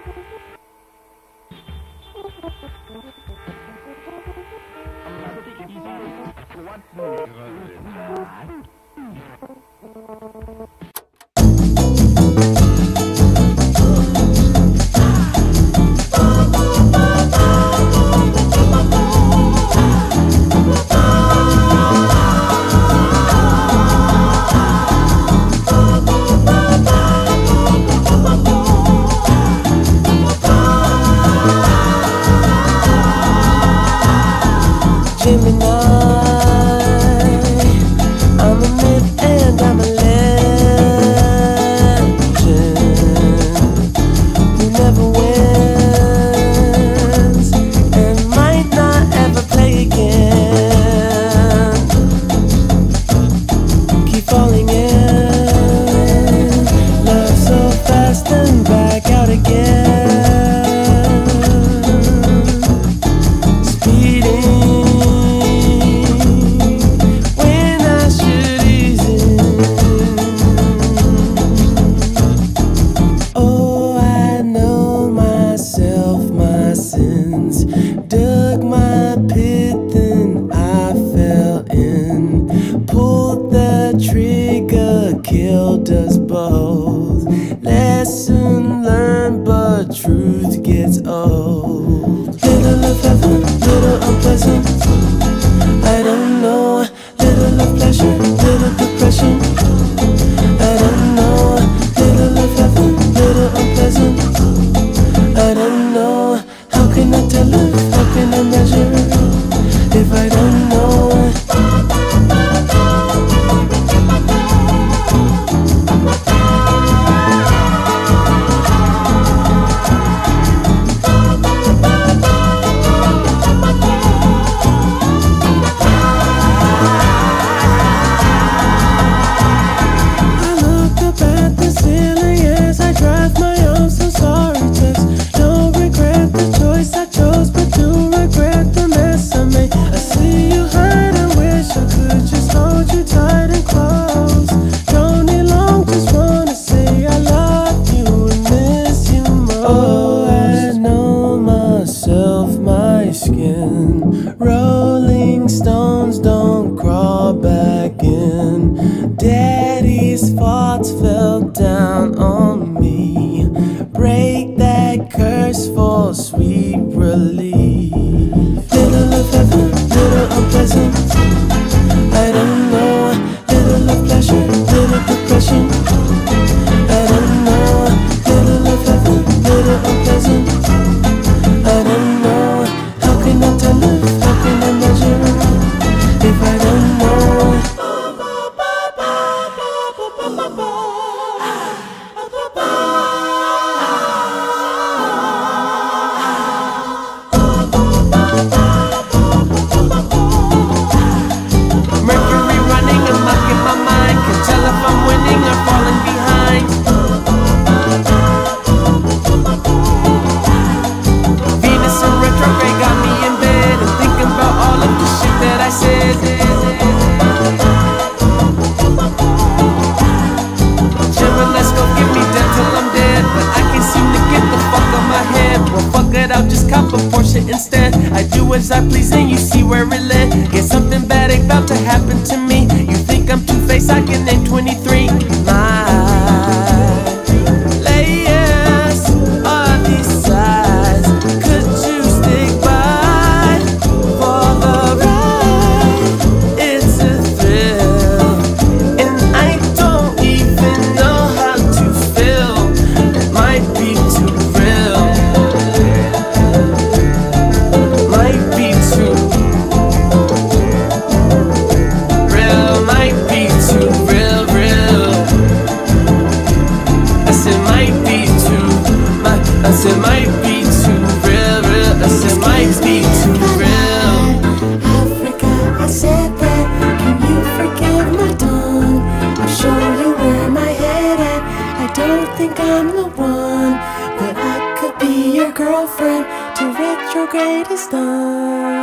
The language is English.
Dug my pit, then I fell in. Pulled the trigger, killed us both. Lesson learned, but truth gets old. Little of heaven, little unpleasant, I don't know. Little of pleasure, little depression, I don't know. Little of heaven, little unpleasant, I don't know. How can I tell her? How can I measure if I don't know? I look up at the ceiling as I drive my own so sorry test. Don't regret the choice I chose, but do regret the mess I made. I see you hurt and wish I could just hold you tight and close. Don't need long, just wanna say I love you and miss you most. Oh, I know myself, my skin. Rolling stones don't crawl back in. Daddy's thoughts fell down on me. Break that curse for sweet relief. Little of heaven, little unpleasant, I don't know. Little of pleasure, little depression, I don't know. Little of heaven, little unpleasant, I don't know. How can I tell her? How can I measure if I don't know? Mercury running amok in my mind, can tell if I'm winning or falling behind. Venus in retrograde got me in bed and thinking about all of the shit that I said. Chillin', let's go get me dead till I'm dead, but I can't seem to get the fuck on my head. Well, fuck it, I'll just cop a Porsche instead. I do as I please and you see where it led. Get something bad about to happen to me. You think I'm Two-Face, I can name 23. My layers are these sides. Could you stick by for the ride? It's a thrill, and I don't even know how to feel. It might be too real, might be too real, might be too real, real. I said might be too, I said might be too real, real. I said might be too real. Africa, I said that. Can you forgive my tongue? I'll show you where my head at. I don't think I'm the one, but I could be your girlfriend till retrograde is done.